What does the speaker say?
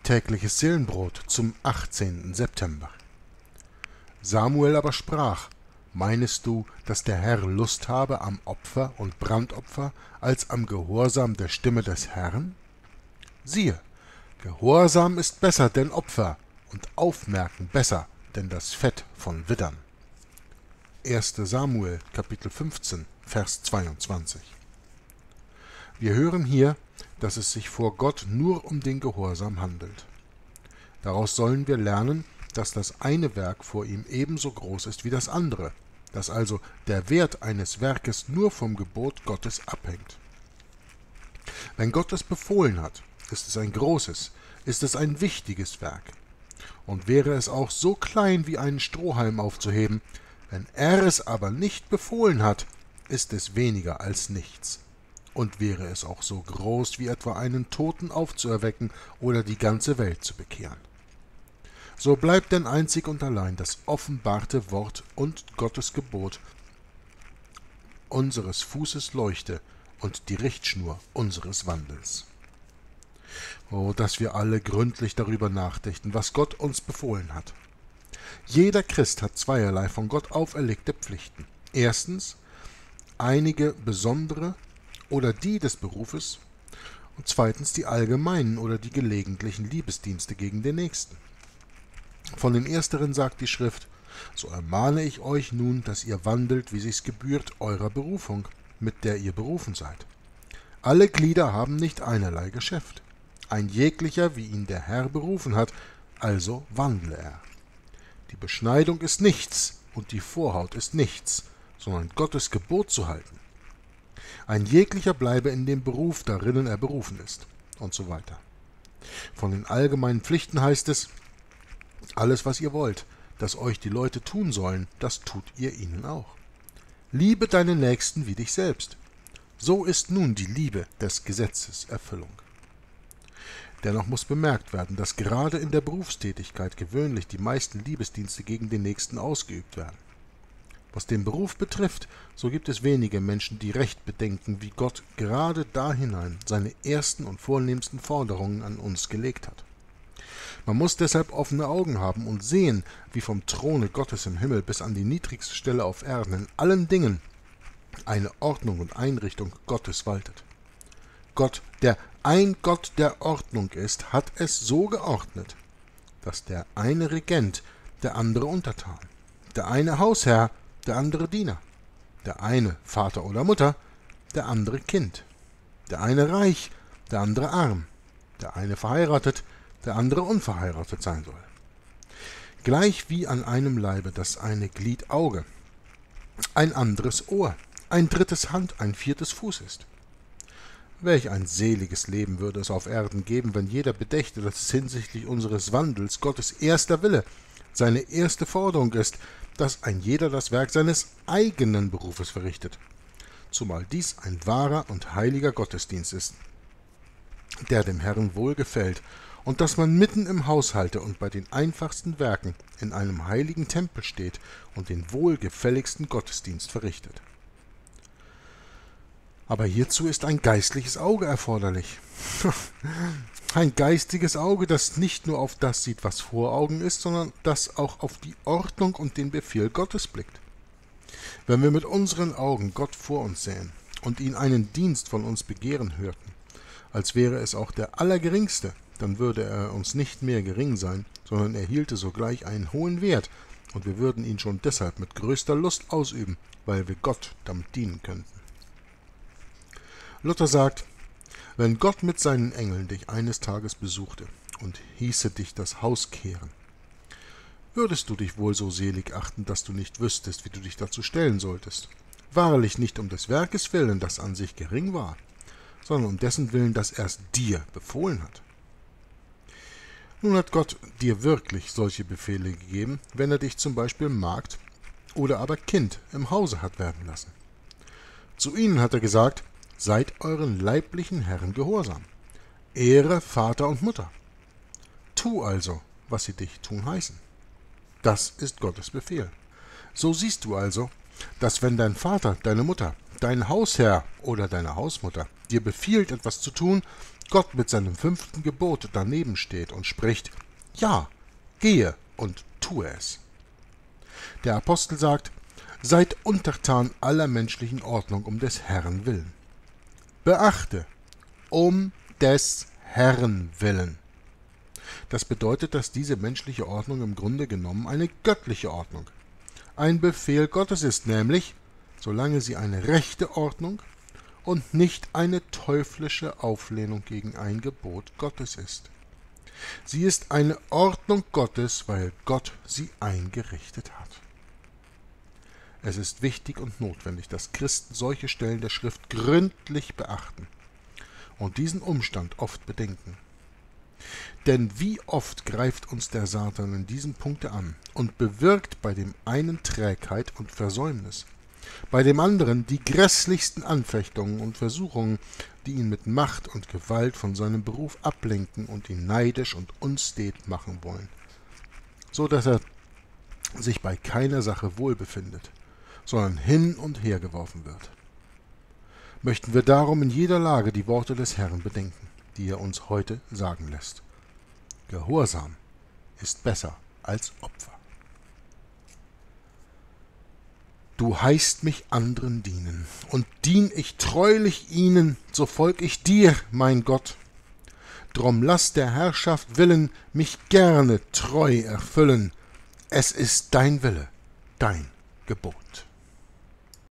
Tägliches Seelenbrot zum 18. September. Samuel aber sprach: Meinest du, dass der Herr Lust habe am Opfer und Brandopfer als am Gehorsam der Stimme des Herrn? Siehe, Gehorsam ist besser denn Opfer und Aufmerken besser denn das Fett von Widdern. 1. Samuel, Kapitel 15, Vers 22. Wir hören hier, dass es sich vor Gott nur um den Gehorsam handelt. Daraus sollen wir lernen, dass das eine Werk vor ihm ebenso groß ist wie das andere, dass also der Wert eines Werkes nur vom Gebot Gottes abhängt. Wenn Gott es befohlen hat, ist es ein großes, ist es ein wichtiges Werk. Und wäre es auch so klein wie einen Strohhalm aufzuheben, wenn er es aber nicht befohlen hat, ist es weniger als nichts. Und wäre es auch so groß wie etwa einen Toten aufzuerwecken oder die ganze Welt zu bekehren. So bleibt denn einzig und allein das offenbarte Wort und Gottes Gebot unseres Fußes Leuchte und die Richtschnur unseres Wandels. Oh, dass wir alle gründlich darüber nachdenken, was Gott uns befohlen hat. Jeder Christ hat zweierlei von Gott auferlegte Pflichten. Erstens, einige besondere oder die des Berufes, und zweitens die allgemeinen oder die gelegentlichen Liebesdienste gegen den Nächsten. Von den ersteren sagt die Schrift: So ermahne ich euch nun, dass ihr wandelt, wie sich's gebührt, eurer Berufung, mit der ihr berufen seid. Alle Glieder haben nicht einerlei Geschäft. Ein jeglicher, wie ihn der Herr berufen hat, also wandle er. Die Beschneidung ist nichts und die Vorhaut ist nichts, sondern Gottes Gebot zu halten. Ein jeglicher bleibe in dem Beruf, darinnen er berufen ist, und so weiter. Von den allgemeinen Pflichten heißt es: Alles, was ihr wollt, dass euch die Leute tun sollen, das tut ihr ihnen auch. Liebe deinen Nächsten wie dich selbst. So ist nun die Liebe des Gesetzes Erfüllung. Dennoch muss bemerkt werden, dass gerade in der Berufstätigkeit gewöhnlich die meisten Liebesdienste gegen den Nächsten ausgeübt werden. Was den Beruf betrifft, so gibt es wenige Menschen, die recht bedenken, wie Gott gerade da hinein seine ersten und vornehmsten Forderungen an uns gelegt hat. Man muss deshalb offene Augen haben und sehen, wie vom Throne Gottes im Himmel bis an die niedrigste Stelle auf Erden in allen Dingen eine Ordnung und Einrichtung Gottes waltet. Gott, der ein Gott der Ordnung ist, hat es so geordnet, dass der eine Regent, der andere Untertan, der eine Hausherr, der andere Diener, der eine Vater oder Mutter, der andere Kind, der eine reich, der andere arm, der eine verheiratet, der andere unverheiratet sein soll. Gleich wie an einem Leibe das eine Glied Auge, ein anderes Ohr, ein drittes Hand, ein viertes Fuß ist. Welch ein seliges Leben würde es auf Erden geben, wenn jeder bedächte, dass es hinsichtlich unseres Wandels Gottes erster Wille, seine erste Forderung ist, dass ein jeder das Werk seines eigenen Berufes verrichtet, zumal dies ein wahrer und heiliger Gottesdienst ist, der dem Herrn wohlgefällt, und dass man mitten im Haushalte und bei den einfachsten Werken in einem heiligen Tempel steht und den wohlgefälligsten Gottesdienst verrichtet. Aber hierzu ist ein geistliches Auge erforderlich. Ein geistiges Auge, das nicht nur auf das sieht, was vor Augen ist, sondern das auch auf die Ordnung und den Befehl Gottes blickt. Wenn wir mit unseren Augen Gott vor uns sähen und ihn einen Dienst von uns begehren hörten, als wäre es auch der allergeringste, dann würde er uns nicht mehr gering sein, sondern erhielte sogleich einen hohen Wert, und wir würden ihn schon deshalb mit größter Lust ausüben, weil wir Gott damit dienen könnten. Luther sagt: Wenn Gott mit seinen Engeln dich eines Tages besuchte und hieße dich das Haus kehren, würdest du dich wohl so selig achten, dass du nicht wüsstest, wie du dich dazu stellen solltest. Wahrlich nicht um des Werkes willen, das an sich gering war, sondern um dessen Willen, das er es dir befohlen hat. Nun hat Gott dir wirklich solche Befehle gegeben, wenn er dich zum Beispiel Magd oder aber Kind im Hause hat werden lassen. Zu ihnen hat er gesagt: Seid euren leiblichen Herren gehorsam. Ehre Vater und Mutter. Tu also, was sie dich tun heißen. Das ist Gottes Befehl. So siehst du also, dass wenn dein Vater, deine Mutter, dein Hausherr oder deine Hausmutter dir befiehlt, etwas zu tun, Gott mit seinem 5. Gebot daneben steht und spricht: Ja, gehe und tue es. Der Apostel sagt: Seid untertan aller menschlichen Ordnung um des Herrn willen. Beachte, um des Herrn willen. Das bedeutet, dass diese menschliche Ordnung im Grunde genommen eine göttliche Ordnung, ein Befehl Gottes ist, nämlich, solange sie eine rechte Ordnung und nicht eine teuflische Auflehnung gegen ein Gebot Gottes ist. Sie ist eine Ordnung Gottes, weil Gott sie eingerichtet hat. Es ist wichtig und notwendig, dass Christen solche Stellen der Schrift gründlich beachten und diesen Umstand oft bedenken. Denn wie oft greift uns der Satan in diesem Punkte an und bewirkt bei dem einen Trägheit und Versäumnis, bei dem anderen die grässlichsten Anfechtungen und Versuchungen, die ihn mit Macht und Gewalt von seinem Beruf ablenken und ihn neidisch und unstet machen wollen, so dass er sich bei keiner Sache wohl befindet, sondern hin und her geworfen wird. Möchten wir darum in jeder Lage die Worte des Herrn bedenken, die er uns heute sagen lässt. Gehorsam ist besser als Opfer. Du heißt mich anderen dienen, und dien ich treulich ihnen, so folg ich dir, mein Gott. Drum lass der Herrschaft willen mich gerne treu erfüllen. Es ist dein Wille, dein Gebot.